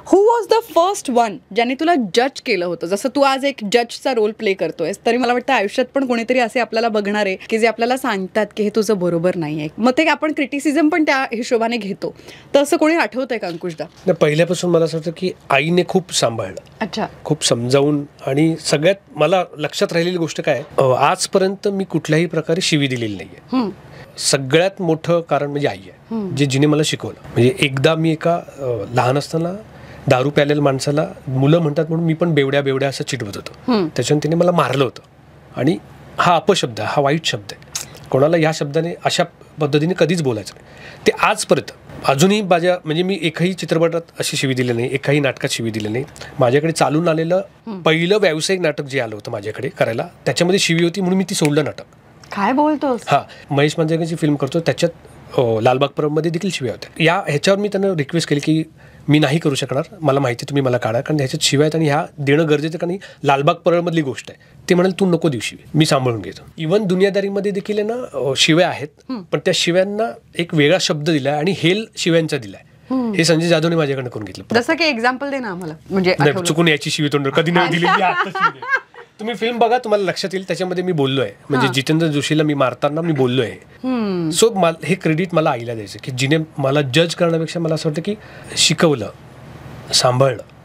Who was the first one ज्याने तुला जज केलं होतं? जसं तू आज एक जजचा रोल प्ले करतोयस, तरी मला वाटतं आयुष्यात पण कोणीतरी असे आपल्याला बघणार आहे की जे आपल्याला सांगतात की हे तुझं बरोबर नाही आहे, मग ते आपण क्रिटिसिझम पण त्या हिशोबाने घेतो. तर असं कोणी आठवतंय का अंकुशदा? पहिल्यापासून मला असं वाटतं की आईने खूप सांभाळलं, अच्छा, खूप समजावून. आणि सगळ्यात मला लक्षात राहिलेली गोष्ट काय, आजपर्यंत मी कुठल्याही प्रकारे शिवी दिलेली नाहीये. सगळ्यात मोठं कारण म्हणजे आई आहे, जिने मला शिकवलं. म्हणजे एकदा मी एका लहान असताना दारू प्यालेल्या माणसाला मुलं म्हणतात म्हणून मी पण बेवड्या बेवड्या असं चिडवत होतो. त्याच्यानं तिने मला मारलं होतं. आणि हा अपशब्द, हा वाईट शब्द आहे. कोणाला ह्या शब्दाने अशा पद्धतीने कधीच बोलायचं नाही. ते आजपर्यंत अजूनही माझ्या म्हणजे मी एकही चित्रपटात अशी शिवी दिली नाही, एकही नाटकात शिवी दिली नाही. माझ्याकडे चालून आलेलं पहिलं व्यावसायिक नाटक जे आलं होतं माझ्याकडे करायला, त्याच्यामध्ये शिवी होती म्हणून मी ती सोडलं नाटक. काय बोलतोस? हां, महेश मांजरेकरांची फिल्म करतो, त्याच्यात लालबाग परबमध्ये देखील शिव्या होत्या. ह्याच्यावर मी त्यांना रिक्वेस्ट केली की मी नाही करू शकणार, मला माहिती तुम्ही मला काढा, कारण ह्याच्यात शिव्या आहेत आणि ह्या देणं गरजेचं, कारण लालबाग परळमधली गोष्ट आहे. ते म्हणाले तू नको देऊ शिवी, मी सांभाळून घेतो. इव्हन दुनियादारीमध्ये देखील आहे ना शिव्या आहेत, पण त्या शिव्यांना एक वेगळा शब्द दिलाय आणि हेल शिव्यांचा दिलाय. हे संजय जाधवने माझ्याकडनं करून घेतलं. जसं की एक्झाम्पल दे ना आम्हाला. म्हणजे चुकून याची शिवी तोंड कधी नाही दिली. तुम्ही फिल्म बघा, तुम्हाला लक्षात येईल. त्याच्यामध्ये मी बोललोय, म्हणजे जितेंद्र जोशीला मी मारताना मी बोललोय. सो हे क्रेडिट मला आईला द्यायचं की जिने मला जज करण्यापेक्षा मला असं वाटतं की शिकवलं, सांभाळलं.